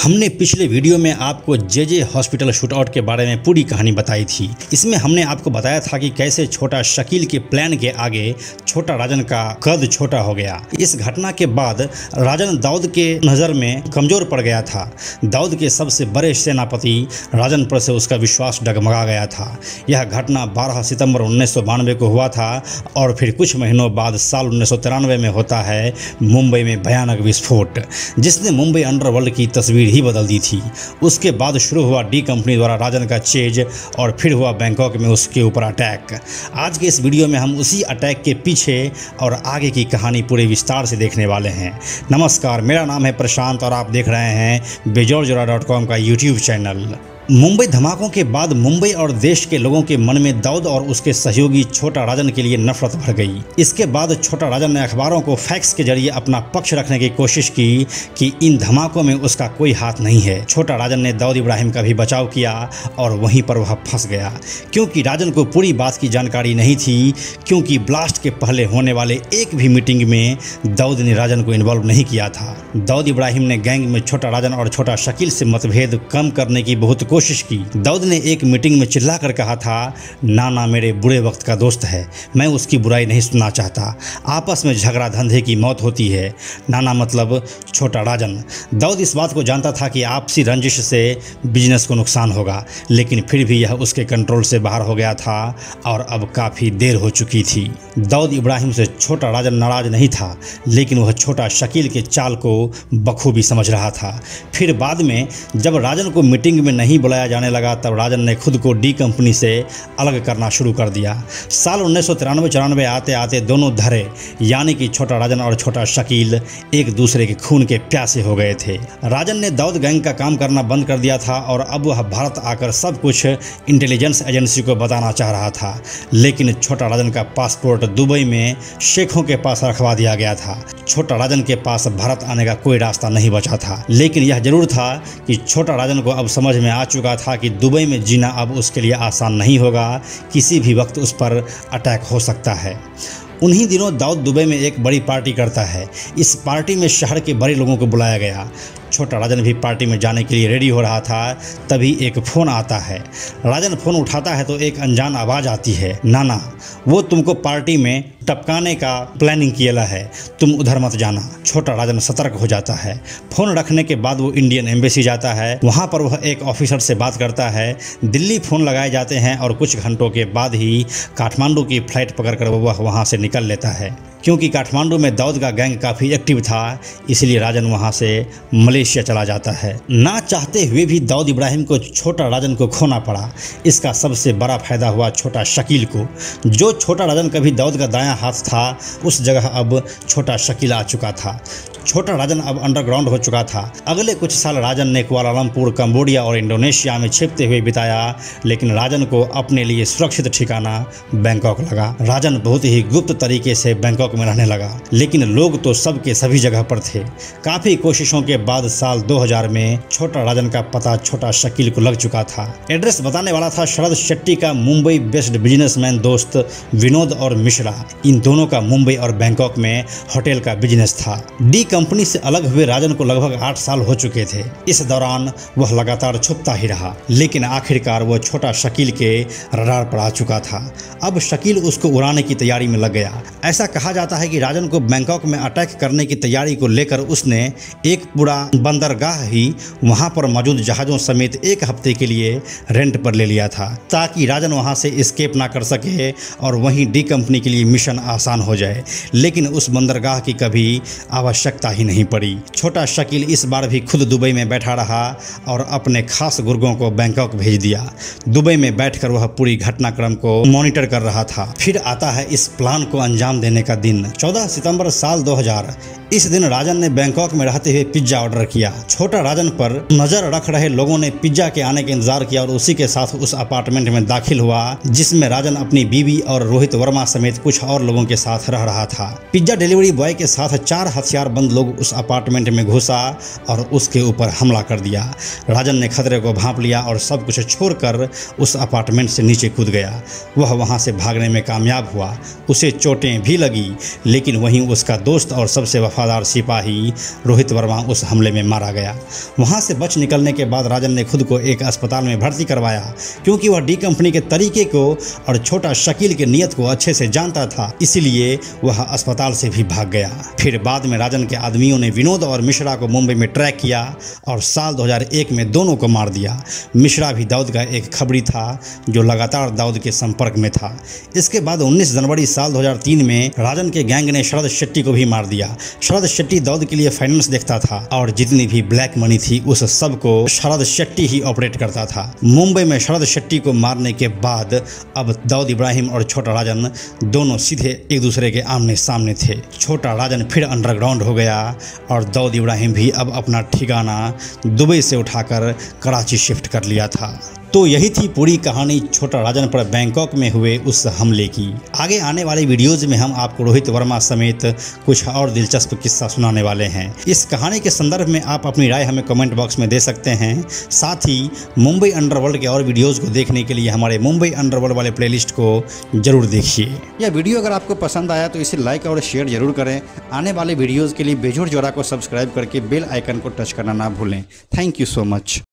हमने पिछले वीडियो में आपको जे हॉस्पिटल शूटआउट के बारे में पूरी कहानी बताई थी। इसमें हमने आपको बताया था कि कैसे छोटा शकील के प्लान के आगे छोटा राजन का कद छोटा हो गया। इस घटना के बाद राजन दाऊद के नज़र में कमज़ोर पड़ गया था। दाऊद के सबसे बड़े सेनापति राजन पर से उसका विश्वास डगमगा गया था। यह घटना 12 सितंबर 1992 को हुआ था और फिर कुछ महीनों बाद साल 1993 में होता है मुंबई में भयानक विस्फोट, जिसने मुंबई अंडरवर्ल्ड की तस्वीर ही बदल दी थी। उसके बाद शुरू हुआ डी कंपनी द्वारा राजन का चेज और फिर हुआ बैंकॉक में उसके ऊपर अटैक। आज के इस वीडियो में हम उसी अटैक के पीछे और आगे की कहानी पूरे विस्तार से देखने वाले हैं। नमस्कार, मेरा नाम है प्रशांत और आप देख रहे हैं बेजोरजोरा.com का यूट्यूब चैनल। मुंबई धमाकों के बाद मुंबई और देश के लोगों के मन में दाऊद और उसके सहयोगी छोटा राजन के लिए नफरत भर गई। इसके बाद छोटा राजन ने अखबारों को फैक्स के जरिए अपना पक्ष रखने की कोशिश की कि इन धमाकों में उसका कोई हाथ नहीं है। छोटा राजन ने दाऊद इब्राहिम का भी बचाव किया और वहीं पर वह फंस गया, क्योंकि राजन को पूरी बात की जानकारी नहीं थी। क्योंकि ब्लास्ट के पहले होने वाले एक भी मीटिंग में दाऊद ने राजन को इन्वॉल्व नहीं किया था। दाऊद इब्राहिम ने गैंग में छोटा राजन और छोटा शकील से मतभेद कम करने की बहुत कोशिश की। दाऊद ने एक मीटिंग में चिल्लाकर कहा था, नाना मेरे बुरे वक्त का दोस्त है, मैं उसकी बुराई नहीं सुनना चाहता। आपस में झगड़ा धंधे की मौत होती है। नाना मतलब छोटा राजन। दाऊद इस बात को जानता था कि आपसी रंजिश से बिजनेस को नुकसान होगा, लेकिन फिर भी यह उसके कंट्रोल से बाहर हो गया था और अब काफ़ी देर हो चुकी थी। दाऊद इब्राहिम से छोटा राजन नाराज नहीं था, लेकिन वह छोटा शकील के चाल को बखूबी समझ रहा था। फिर बाद में जब राजन को मीटिंग में नहीं बुलाया जाने लगा, तब राजन ने खुद को डी कंपनी से अलग करना शुरू कर दिया। साल 1993-94 आते आते दोनों धरे, यानी कि छोटा राजन और छोटा शकील एक दूसरे के खून के प्यासे हो गए थे। राजन ने दाऊद गैंग का काम करना बंद कर दिया था और अब वह भारत आकर सब कुछ इंटेलिजेंस एजेंसी को बताना चाह रहा था। लेकिन छोटा राजन का पासपोर्ट दुबई में शेखों के पास रखवा दिया गया था। छोटा राजन के पास भारत आने का कोई रास्ता नहीं बचा था। लेकिन यह जरूर था कि छोटा राजन को अब समझ में आ चुका था कि दुबई में जीना अब उसके लिए आसान नहीं होगा। किसी भी वक्त उस पर अटैक हो सकता है। उन्हीं दिनों दाऊद दुबई में एक बड़ी पार्टी करता है। इस पार्टी में शहर के बड़े लोगों को बुलाया गया। छोटा राजन भी पार्टी में जाने के लिए रेडी हो रहा था, तभी एक फ़ोन आता है। राजन फ़ोन उठाता है तो एक अनजान आवाज़ आती है, नाना वो तुमको पार्टी में टपकाने का प्लानिंग किया है, तुम उधर मत जाना। छोटा राजन सतर्क हो जाता है। फ़ोन रखने के बाद वो इंडियन एम्बेसी जाता है। वहाँ पर वह एक ऑफिसर से बात करता है। दिल्ली फ़ोन लगाए जाते हैं और कुछ घंटों के बाद ही काठमांडू की फ़्लाइट पकड़कर वह वहाँ से निकल लेता है। क्योंकि काठमांडू में दाऊद का गैंग काफ़ी एक्टिव था, इसलिए राजन वहाँ से मलेशिया चला जाता है। ना चाहते हुए भी दाऊद इब्राहिम को छोटा राजन को खोना पड़ा। इसका सबसे बड़ा फायदा हुआ छोटा शकील को। जो छोटा राजन कभी दाऊद का दायां हाथ था, उस जगह अब छोटा शकील आ चुका था। छोटा राजन अब अंडरग्राउंड हो चुका था। अगले कुछ साल राजन ने कुआलालंपुर, कंबोडिया और इंडोनेशिया में छिपते हुए बिताया, लेकिन राजन को अपने लिए सुरक्षित ठिकाना बैंकॉक लगा। राजन बहुत ही गुप्त तरीके से बैंकॉक में रहने लगा, लेकिन लोग तो सबके सभी जगह पर थे। काफ़ी कोशिशों के बाद साल 2000 में छोटा राजन का पता छोटा शकील को लग चुका था। एड्रेस बताने वाला था शरद शेट्टी का मुंबई बेस्ड बिजनेसमैन दोस्त विनोद और मिश्रा। इन दोनों का मुंबई और बैंकॉक में होटल का बिजनेस था। डी कंपनी से अलग हुए राजन को लगभग 8 साल हो चुके थे। इस दौरान वह लगातार छुपता ही रहा, लेकिन आखिरकार वह छोटा शकील के रडार पर आ चुका था। अब शकील उसको उड़ाने की तैयारी में लग गया। ऐसा कहा जाता है कि राजन को बैंकॉक में अटैक करने की तैयारी को लेकर उसने एक पूरा बंदरगाह ही वहां पर मौजूद जहाज़ों समेत 1 हफ्ते के लिए रेंट पर ले लिया था, ताकि राजन वहां से एस्केप ना कर सके और वहीं डी कंपनी के लिए मिशन आसान हो जाए। लेकिन उस बंदरगाह की कभी आवश्यकता ही नहीं पड़ी। छोटा शकील इस बार भी खुद दुबई में बैठा रहा और अपने खास गुर्गों को बैंकॉक भेज दिया। दुबई में बैठकर वह पूरी घटनाक्रम को मॉनिटर कर रहा था। फिर आता है इस प्लान को अंजाम देने का दिन, 14 सितंबर साल 2000। इस दिन राजन ने बैंकॉक में रहते हुए पिज्जा ऑर्डर किया। छोटा राजन पर नजर रख रहे लोगों ने पिज्जा के आने का इंतजार किया और उसी के साथ उस अपार्टमेंट में दाखिल हुआ, जिसमें राजन अपनी बीवी और रोहित वर्मा समेत कुछ और लोगों के साथ रह रहा था। पिज्जा डिलीवरी बॉय के साथ 4 हथियारबंद लोग उस अपार्टमेंट में घुसा और उसके ऊपर हमला कर दिया। राजन ने खतरे को भांप लिया और सब कुछ छोड़कर उस अपार्टमेंट से नीचे कूद गया। वह वहां से भागने में कामयाब हुआ। उसे चोटें भी लगी, लेकिन वहीं उसका दोस्त और सबसे वफादार सिपाही रोहित वर्मा उस हमले में मारा गया। वहां से बच निकलने के बाद राजन ने खुद को एक अस्पताल में भर्ती करवाया, क्योंकि वह डी कंपनी के तरीके को और छोटा शकील की नीयत को अच्छे से जानता था, इसीलिए वह अस्पताल से भी भाग गया। फिर बाद में राजन के आदमियों ने विनोद और मिश्रा को मुंबई में ट्रैक किया और साल 2001 में दोनों को मार दिया। मिश्रा भी दाऊद का एक खबरी था जो लगातार दाऊद के संपर्क में था। इसके बाद 19 जनवरी साल 2003 में राजन के गैंग ने शरद शेट्टी को भी मार दिया। शरद शेट्टी दाऊद के लिए फाइनेंस देखता था और जितनी भी ब्लैक मनी थी उस सब को शरद शेट्टी ही ऑपरेट करता था। मुंबई में शरद शेट्टी को मारने के बाद अब दाऊद इब्राहिम और छोटा राजन दोनों सीधे एक दूसरे के आमने सामने थे। छोटा राजन फिर अंडरग्राउंड हो गया और दाऊद इब्राहिम भी अब अपना ठिकाना दुबई से उठाकर कराची शिफ्ट कर लिया था। तो यही थी पूरी कहानी छोटा राजन पर बैंकॉक में हुए उस हमले की। आगे आने वाली वीडियोज़ में हम आपको रोहित वर्मा समेत कुछ और दिलचस्प किस्सा सुनाने वाले हैं। इस कहानी के संदर्भ में आप अपनी राय हमें कमेंट बॉक्स में दे सकते हैं। साथ ही मुंबई अंडरवर्ल्ड के और वीडियोज़ को देखने के लिए हमारे मुंबई अंडरवर्ल्ड वाले प्लेलिस्ट को जरूर देखिए। यह वीडियो अगर आपको पसंद आया तो इसे लाइक और शेयर जरूर करें। आने वाले वीडियोज़ के लिए बेजोड़ जोड़ा को सब्सक्राइब करके बेल आइकन को टच करना ना भूलें। Thank you so much.